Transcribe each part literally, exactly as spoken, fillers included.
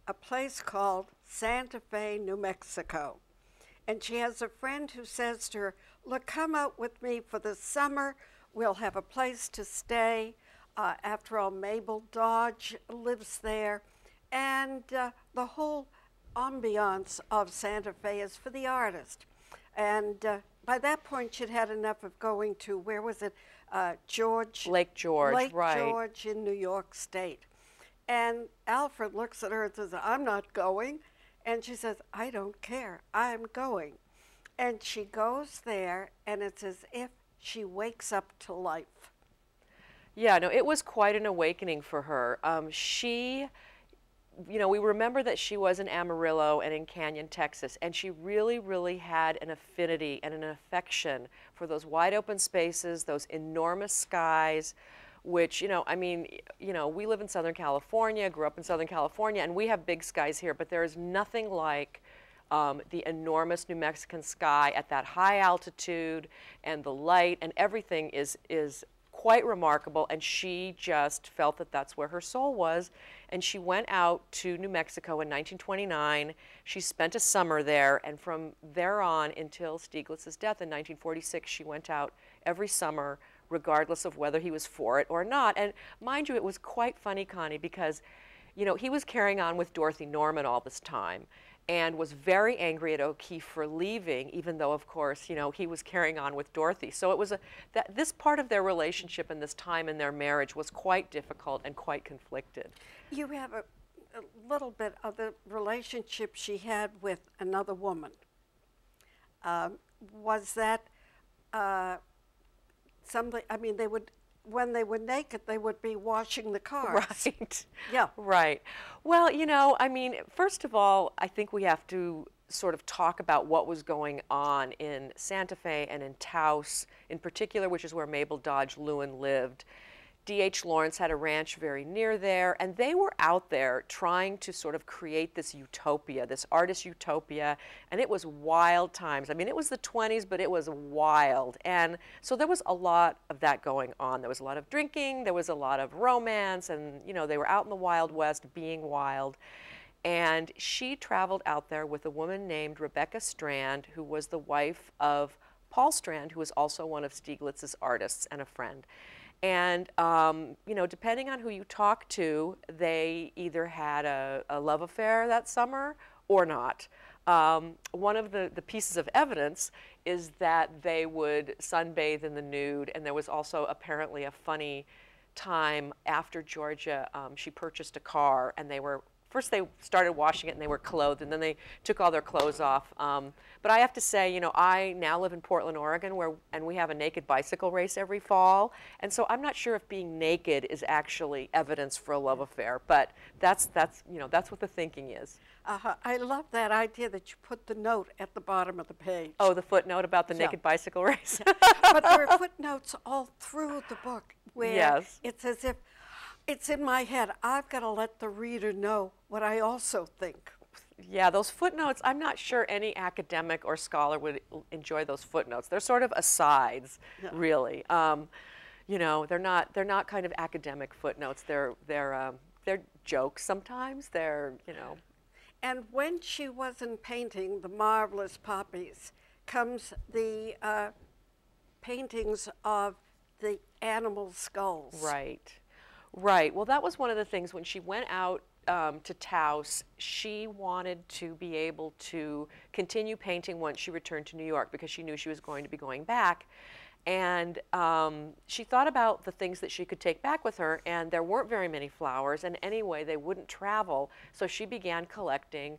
a place called Santa Fe, New Mexico. And she has a friend who says to her, look, come out with me for the summer. We'll have a place to stay. Uh, after all, Mabel Dodge lives there. And uh, the whole ambiance of Santa Fe is for the artist. And uh, by that point, she'd had enough of going to, where was it? Uh, George. Lake George, Lake right. George in New York State. And Alfred looks at her and says, I'm not going. And she says, I don't care. I'm going. And she goes there, and it's as if she wakes up to life. Yeah, no, it was quite an awakening for her. Um, she, you know, we remember that she was in Amarillo and in Canyon, Texas, and she really, really had an affinity and an affection for those wide open spaces, those enormous skies, which, you know, I mean, you know, we live in Southern California, grew up in Southern California, and we have big skies here, but there is nothing like um, the enormous New Mexican sky at that high altitude, and the light and everything is, is quite remarkable, and she just felt that that's where her soul was, and she went out to New Mexico in nineteen twenty-nine. She spent a summer there, and from there on until Stieglitz's death in nineteen forty-six, she went out every summer, regardless of whether he was for it or not. And mind you, it was quite funny, Connie, because, you know, he was carrying on with Dorothy Norman all this time and was very angry at O'Keeffe for leaving, even though, of course, you know, he was carrying on with Dorothy. So it was a, that this part of their relationship and this time in their marriage was quite difficult and quite conflicted. You have a, a little bit of the relationship she had with another woman. Um, was that uh, something, I mean, they would, when they were naked, they would be washing the cars. Right. Yeah. Right. Well, you know, I mean, first of all, I think we have to sort of talk about what was going on in Santa Fe and in Taos in particular, which is where Mabel Dodge Lewin lived. D H Lawrence had a ranch very near there, and they were out there trying to sort of create this utopia, this artist utopia, and it was wild times. I mean, it was the twenties, but it was wild. And so there was a lot of that going on. There was a lot of drinking, there was a lot of romance, and, you know, they were out in the Wild West being wild. And she traveled out there with a woman named Rebecca Strand, who was the wife of Paul Strand, who was also one of Stieglitz's artists and a friend. And, um, you know, depending on who you talk to, they either had a, a love affair that summer or not. Um, one of the, the pieces of evidence is that they would sunbathe in the nude, and there was also apparently a funny time after Georgia, um, she purchased a car, and they were, first they started washing it and they were clothed, and then they took all their clothes off. Um, but I have to say, you know, I now live in Portland, Oregon, where, and we have a naked bicycle race every fall, and so I'm not sure if being naked is actually evidence for a love affair, but that's, that's, you know, that's what the thinking is. Uh, I love that idea that you put the note at the bottom of the page. Oh, the footnote about the Yeah. naked bicycle race? Yeah. But there are footnotes all through the book where Yes. it's as if it's in my head. I've got to let the reader know what I also think. Yeah, those footnotes, I'm not sure any academic or scholar would enjoy those footnotes. They're sort of asides, Yeah. really. Um, you know, they're not, they're not kind of academic footnotes. They're, they're, um, they're jokes sometimes. They're, you know. And when she wasn't painting the marvelous poppies, comes the uh, paintings of the animal skulls. Right, right. Well, that was one of the things when she went out um, to Taos, she wanted to be able to continue painting once she returned to New York because she knew she was going to be going back. And um, she thought about the things that she could take back with her, and there weren't very many flowers, and anyway, they wouldn't travel, so she began collecting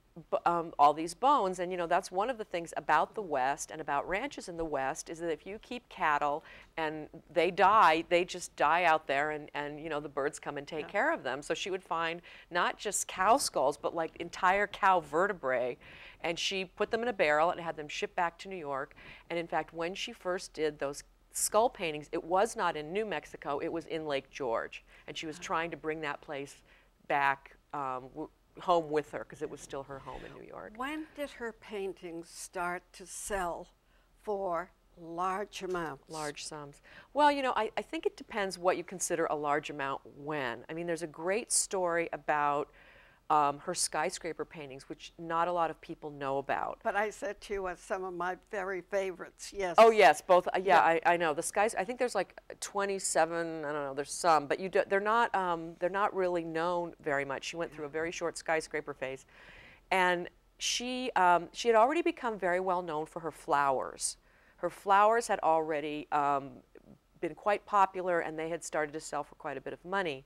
um, all these bones. And, you know, that's one of the things about the West and about ranches in the West is that if you keep cattle and they die, they just die out there, and, and you know, the birds come and take Yeah. care of them. So she would find not just cow skulls, but like entire cow vertebrae, and she put them in a barrel and had them shipped back to New York. And in fact, when she first did those skull paintings, it was not in New Mexico, it was in Lake George. And she was trying to bring that place back um, w home with her because it was still her home in New York. When did her paintings start to sell for large amounts? Large sums. Well, you know, I, I think it depends what you consider a large amount when. I mean, there's a great story about um, her skyscraper paintings, which not a lot of people know about. But I said to you, uh, some of my very favorites, yes. Oh yes, both. Uh, yeah, Yeah. I, I know the skies. I think there's like twenty-seven. I don't know. There's some, but you do, they're not. Um, they're not really known very much. She went through a very short skyscraper phase, and she um, she had already become very well known for her flowers. Her flowers had already um, been quite popular, and they had started to sell for quite a bit of money.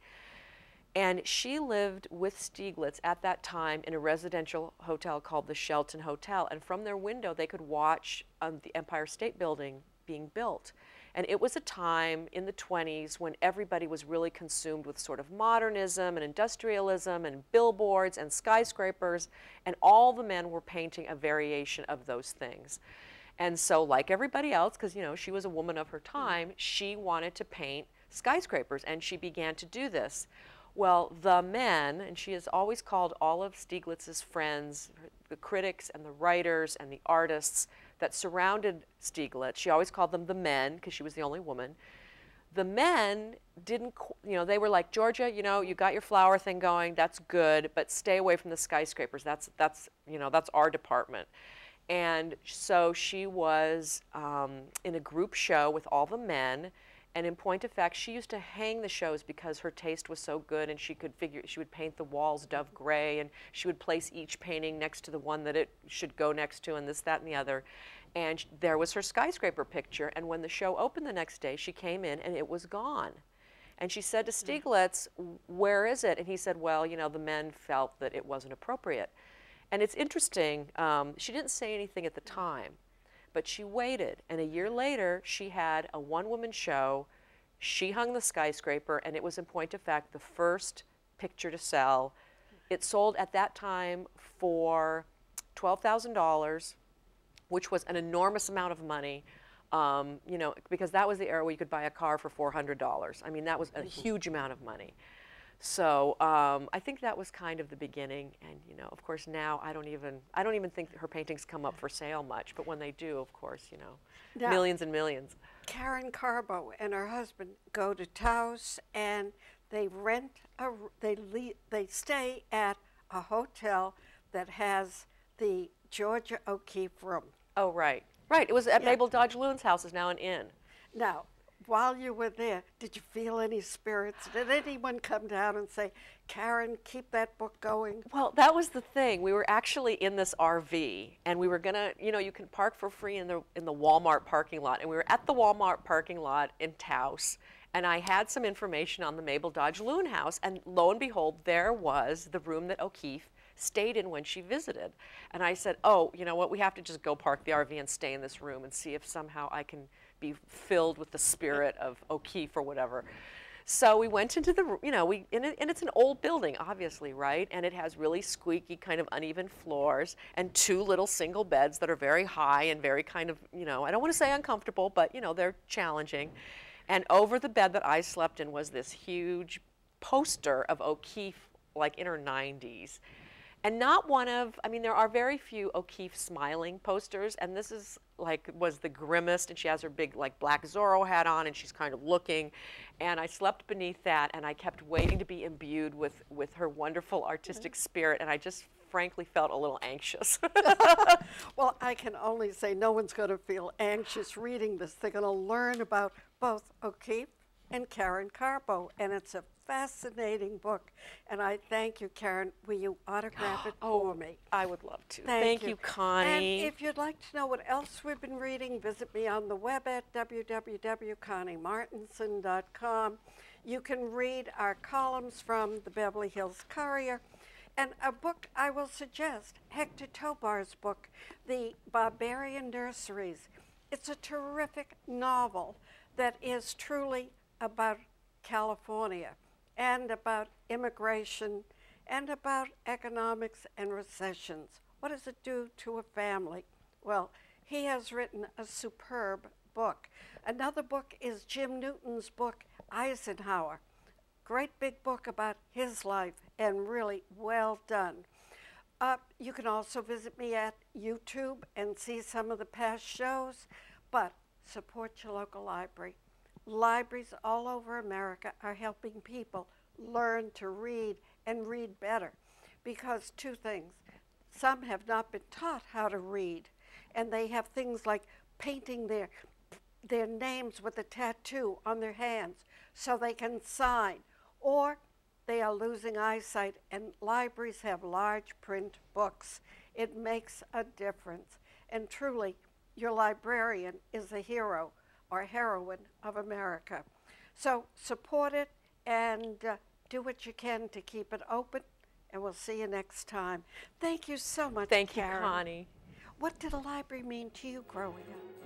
And she lived with Stieglitz at that time in a residential hotel called the Shelton Hotel. And from their window, they could watch um, the Empire State Building being built. And it was a time in the twenties when everybody was really consumed with sort of modernism and industrialism and billboards and skyscrapers. And all the men were painting a variation of those things. And so like everybody else, because you know she was a woman of her time, she wanted to paint skyscrapers. And she began to do this. Well, the men, and she has always called all of Stieglitz's friends, the critics and the writers and the artists that surrounded Stieglitz, she always called them the men because she was the only woman. The men didn't, you know, they were like, Georgia, you know, you got your flower thing going, that's good, but stay away from the skyscrapers. That's, that's you know, that's our department. And so she was um, in a group show with all the men. And in point of fact, she used to hang the shows because her taste was so good, and she could figure, she would paint the walls dove gray, and she would place each painting next to the one that it should go next to, and this, that, and the other. And there was her skyscraper picture, and when the show opened the next day, she came in and it was gone. And she said to Stieglitz, where is it? And he said, well, you know, the men felt that it wasn't appropriate. And it's interesting, um, she didn't say anything at the time. But she waited, and a year later, she had a one-woman show. She hung the skyscraper, and it was, in point of fact, the first picture to sell. It sold at that time for twelve thousand dollars, which was an enormous amount of money, um, you know, because that was the era where you could buy a car for four hundred dollars. I mean, that was a huge amount of money. So um, I think that was kind of the beginning, and you know, of course, now I don't even I don't even think her paintings come up for sale much. But when they do, of course, you know, Now, millions and millions. Karen Carbo and her husband go to Taos, and they rent a they le they stay at a hotel that has the Georgia O'Keeffe room. Oh right, right. It was at Yeah. Mabel Dodge Lewin's house. Is now an inn. Now, while you were there, did you feel any spirits? Did anyone come down and say, Karen, keep that book going? Well, that was the thing. We were actually in this R V, and we were gonna, you know, you can park for free in the in the Walmart parking lot, and we were at the Walmart parking lot in Taos, and I had some information on the Mabel Dodge Lewin house, and lo and behold, there was the room that O'Keeffe stayed in when she visited. And I said, oh, you know what, we have to just go park the R V and stay in this room and see if somehow I can be filled with the spirit of O'Keeffe or whatever. So we went into the, you know, we, and, it, and it's an old building, obviously, right? And it has really squeaky, kind of uneven floors and two little single beds that are very high and very kind of, you know, I don't want to say uncomfortable, but, you know, they're challenging. And over the bed that I slept in was this huge poster of O'Keeffe, like in her nineties. And not one of, I mean, there are very few O'Keeffe smiling posters, and this is like, was the grimmest, and she has her big like black Zorro hat on, and she's kind of looking. And I slept beneath that, and I kept waiting to be imbued with, with her wonderful artistic spirit, and I just frankly felt a little anxious. Well, I can only say no one's going to feel anxious reading this. They're going to learn about both O'Keeffe and Karen Carbo, and it's a fascinating book. And I thank you, Karen. Will you autograph it for me? I would love to. Thank, Thank you. you, Connie. And if you'd like to know what else we've been reading, visit me on the web at w w w dot connie martinson dot com. You can read our columns from the Beverly Hills Courier. And a book I will suggest, Hector Tobar's book, The Barbarian Nurseries. It's a terrific novel that is truly about California and about immigration and about economics and recessions. What does it do to a family? Well, he has written a superb book. Another book is Jim Newton's book, Eisenhower. Great big book about his life and really well done. Uh, you can also visit me at YouTube and see some of the past shows, but support your local library. Libraries all over America are helping people learn to read and read better, because two things. Some have not been taught how to read, and they have things like painting their their names with a tattoo on their hands so they can sign, or they are losing eyesight, and libraries have large print books. It makes a difference, and truly, your librarian is a hero or heroine of America. So support it and uh, do what you can to keep it open, and we'll see you next time. Thank you so much, Thank you, Karen. Connie. What did a library mean to you growing up?